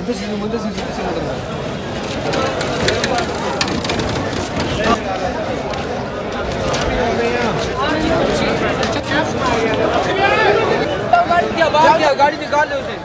गाड़ी निकाल लो उसे।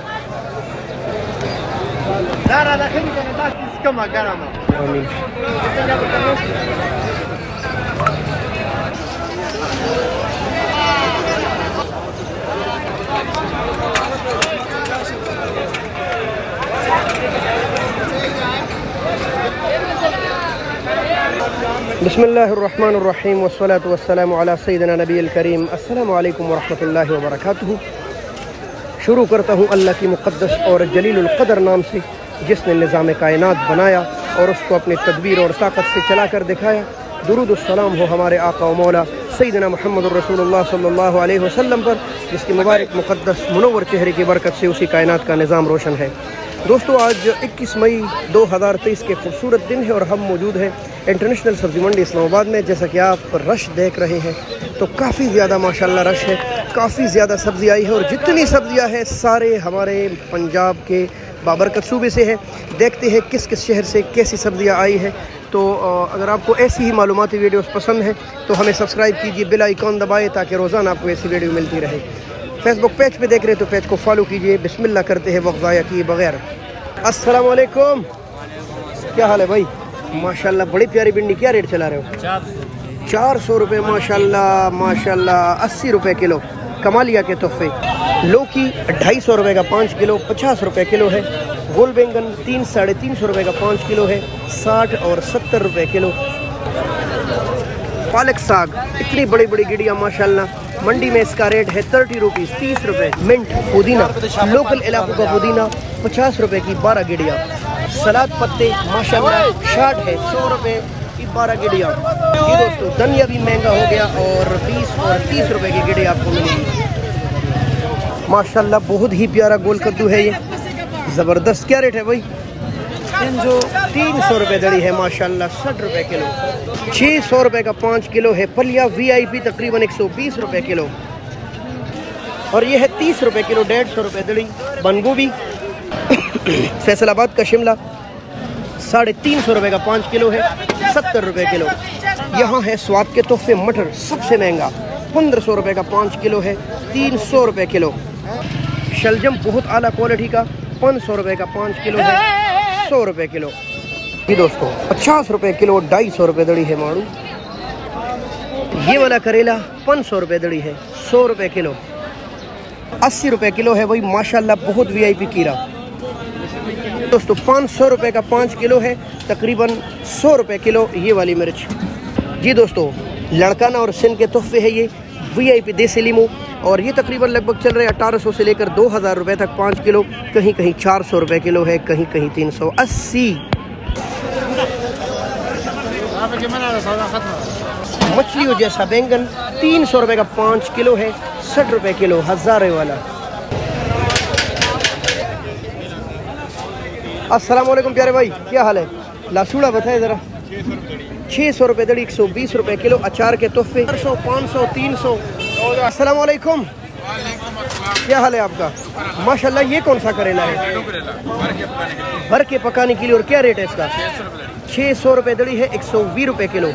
बिस्मिल्लाहिर्रहमानिर्रहीम वस्सलातु वस्सलामु अला सय्यिदिना नबील करीम। अस्सलामु अलैकुम वरहमतुल्लाहि वबरकातुहू। शुरू करता हूँ अल्लाह की मुक़द्दस और जलीलुल क़दर नाम से, जिसने निज़ाम कायनात बनाया और उसको अपनी तदबीर और ताकत से चला कर दिखाया। दुरूद व सलाम हो हमारे आका व मौला सय्यिदना मुहम्मद रसूलुल्लाह सल्लल्लाहु अलैहि वसल्लम पर, जिसकी मुबारक मुक़द्दस मुनव्वर चेहरे की बरकत से उसी कायनात का निज़ाम रोशन है। दोस्तों, आज 21 मई 2023 के खूबसूरत दिन है और हम मौजूद हैं इंटरनेशनल सब्ज़ी मंडी इस्लामाबाद में। जैसा कि आप रश देख रहे हैं तो काफ़ी ज़्यादा माशाल्लाह रश है, काफ़ी ज़्यादा सब्ज़ी आई है और जितनी सब्ज़ियाँ हैं सारे हमारे पंजाब के बाबरकत सूबे से है। देखते हैं किस किस शहर से कैसी सब्ज़ियाँ आई है। तो अगर आपको ऐसी ही मालूमाती वीडियोस पसंद है तो हमें सब्सक्राइब कीजिए, बेल आइकॉन दबाएँ ताकि रोज़ाना आपको ऐसी वीडियो मिलती रहे। फेसबुक पेज पे देख रहे हैं तो पेज को फॉलो कीजिए। बिस्मिल्लाह करते हैं वक्त ज़ाया किए बगैर। अस्सलाम वालेकुम, क्या हाल है भाई? माशाल्लाह बड़ी प्यारी भिंडी, क्या रेट चला रहे हो? 400 रुपये माशाल्लाह माशाल्लाह। 80 रुपये किलो कमालिया के तोहफे। लौकी 250 रुपये का 5 किलो 50 रुपये किलो है। गोल बैंगन 300-350 रुपये का 5 किलो है, 60 और 70 रुपये किलो। पालक साग इतनी बड़ी बड़ी गिड़ियाँ माशाल्लाह, मंडी में इसका रेट है 30 रुपीज़ 30 रुपये। मिंट पुदीना, लोकल इलाकों का पुदीना 50 रुपये की 12 गिड़ियाँ। सलाद पत्ते माशाल्लाह 60 है, 100 रुपये की 12 गिड़ियाँ। ये दोस्तों धनिया भी महंगा हो गया और 20 और 30 रुपये की गिड़ी आपको मिलेगी माशाल्लाह। बहुत ही प्यारा गोल कद्दू है ये, ज़बरदस्त। क्या रेट है भाई? 300 रुपये दड़ी है माशाल्लाह, 60 रुपये किलो। 600 रुपये का 5 किलो है। फलिया VIP तकरीबन 120 रुपये किलो और ये है 30 रुपये किलो, 150 रुपये दड़ी। बंद गोभी फैसलाबाद का शिमला 350 रुपये का 5 किलो है, 70 रुपये किलो। यहाँ है स्वाद के तोहफे मटर, सबसे महंगा 1500 रुपये का 5 किलो है, 300 रुपये किलो। शलजम बहुत आला क्वालिटी का 500 रुपये का 5 किलो है, 100 रुपये किलो। ये दोस्तों 50 रुपये किलो, 250 रुपये दड़ी है मारू। ये वाला करेला 500 रुपये दड़ी है, 100 रुपये किलो। 80 रुपये किलो है भाई माशाल्लाह, बहुत VIP कीरा। दोस्तों 500 रुपये का 5 किलो है, तकरीबन 100 रुपये किलो ये वाली मिर्च। जी दोस्तों, लड़काना और सिंध के तोहफे है ये VIP देसी लीमू और ये तकरीबन लगभग चल रहे हैं 1800 से लेकर 2000 रुपये तक 5 किलो। कहीं कहीं 400 रुपये किलो है, कहीं कहीं 380। मछलियों जैसा बैंगन 300 रुपये का 5 किलो है, 60 रुपये किलो हज़ारे वाला। अस्सलाम वालेकुम प्यारे भाई, क्या हाल है? लासूड़ा बताए ज़रा। 600 रुपये दड़ी, 120 रुपये किलो। अचार के तोहफे 400, 500, 300। अस्सलाम वालेकुम, क्या हाल है आपका? माशाल्लाह। ये कौन सा करेला है? भर के पकाने के लिए। और क्या रेट है इसका? 600 रुपये दड़ी है, 120 रुपये किलो।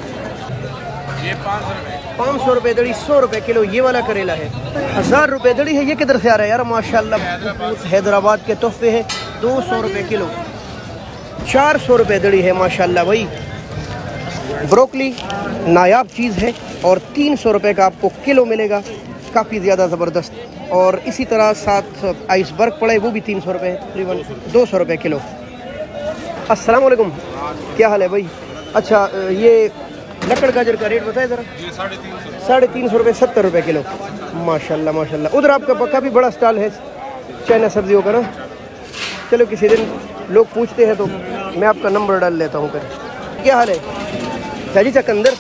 500 रुपये दड़ी, 100 रुपये किलो ये वाला करेला है। 1000 रुपये दड़ी है। ये किधर से आ रहा है यार? माशाल्लाह हैदराबाद के तोहफे है, 200 रुपये किलो। 400 रुपये दड़ी है माशाल्लाह भाई। ब्रोकली नायाब चीज़ है और 300 रुपये का आपको किलो मिलेगा, काफ़ी ज़्यादा ज़बरदस्त। और इसी तरह साथ आइसबर्ग पड़े, वो भी 300 रुपये, तकरीबन 200 रुपये किलो। अस्सलाम वालेकुम, क्या हाल है भाई? अच्छा, ये लकड़ गाजर का रेट बताए ज़रा। 350 रुपये, 70 रुपये किलो माशाल्लाह माशाल्लाह। उधर आपका काफ़ी बड़ा स्टॉल है चाइना सब्जियों का ना? चलो किसी दिन लोग पूछते हैं तो मैं आपका नंबर डाल लेता हूँ फिर। क्या हाल है जी? चकंदर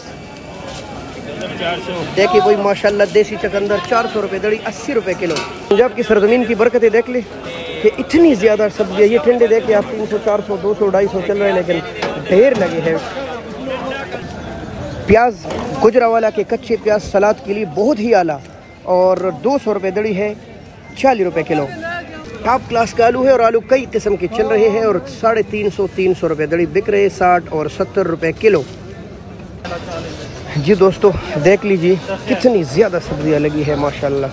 देखिए कोई माशाल्लाह, देसी चकंदर 400 रुपये दड़ी, 80 रुपये किलो। पंजाब की सरजमीन की बरकतें देख ले कि इतनी ज़्यादा सब्जी है। ये ठंडे देखे आप 300, 400, 200, 250 चल रहे हैं, लेकिन ढेर लगे हैं। प्याज गुजरावाला के कच्चे प्याज सलाद के लिए बहुत ही आला और 200 रुपये दड़ी है, 40 रुपये किलो। टॉप क्लास का आलू है और आलू कई किस्म के चल रहे हैं और 350 रुपये दड़ी बिक रहे, 60 और 70 रुपये किलो। जी दोस्तों देख लीजिए कितनी ज़्यादा सब्जियां लगी है माशाल्लाह।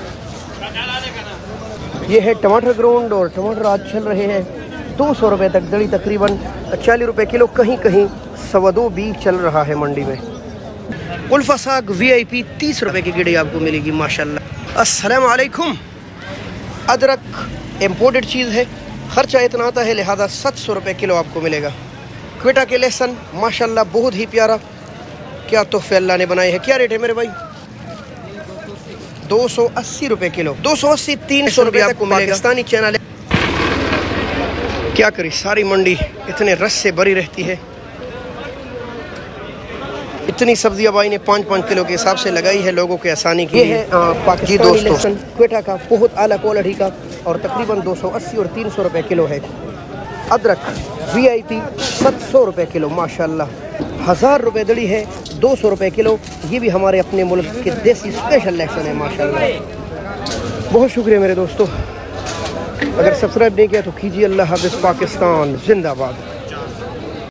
ये है टमाटर ग्राउंड और टमाटर आज चल रहे हैं 200 रुपये तक दड़ी, तकरीबन 40 रुपये किलो, कहीं कहीं 125 भी चल रहा है मंडी में। कुल्फा साग VIP 30 रुपये की गिड़ी आपको मिलेगी माशाल्लाह। अस्सलाम वालेकुम। अदरक इम्पोर्टेड चीज़ है, खर्चा इतना आता है लिहाजा 700 रुपये किलो आपको मिलेगा। क्वेटा के लहसुन माशाल्लाह बहुत ही प्यारा, क्या तोहफे अल्लाह ने बनाए हैं। क्या रेट है मेरे भाई? 280 रुपये किलो, 280 300 रुपये आपको मिलेगा। पाकिस्तानी चैनल है, क्या करें सारी मंडी इतने रस से भरी रहती है। इतनी सब्जियां भाई ने 5-5 किलो के हिसाब से लगाई है लोगों के आसानी के लिए। पाकिस्तानी लहसुन क्वेटा का बहुत आला क्वालिटी का और तकरीबन 280 और 300 रुपये किलो है। अदरक VIP 700 रुपये किलो माशाल्लाह। 1000 रुपये दड़ी है, 200 रुपये किलो। ये भी हमारे अपने मुल्क के देसी स्पेशल लहसुन है माशाल्लाह। बहुत शुक्रिया मेरे दोस्तों, अगर सब्सक्राइब नहीं किया तो कीजिए। अल्लाह हाफ़िज़, पाकिस्तान जिंदाबाद।